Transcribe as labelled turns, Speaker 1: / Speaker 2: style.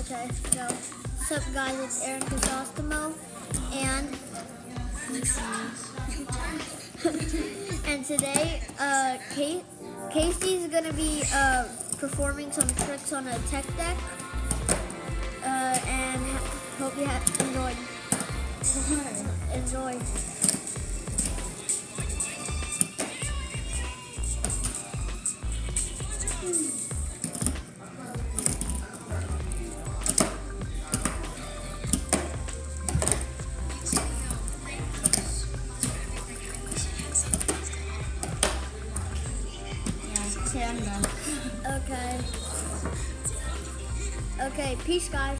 Speaker 1: Okay, so what's up guys, it's Aaron Chrysostimo and and today Casey's gonna be performing some tricks on a tech deck and hope you have enjoyed. Enjoy.
Speaker 2: Okay, I'm done.
Speaker 1: Okay, peace guys.